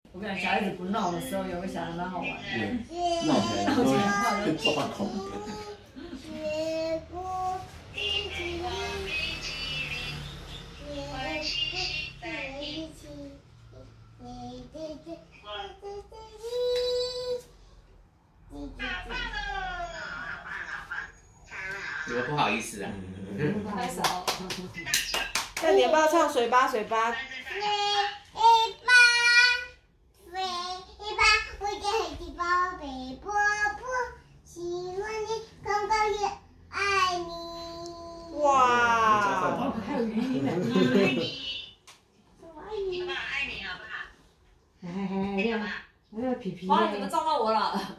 我跟你讲，小孩子不闹的时候，有个小孩蛮好玩的。 闹起来会抓狂。 你们不好意思啊。 太少。 那你要不要唱水吧水吧？哇！ 还有语音呢。 我爱你，好不好？爱你好不好？ 嘿嘿嘿，那个皮皮。 哇，你怎么撞到我了？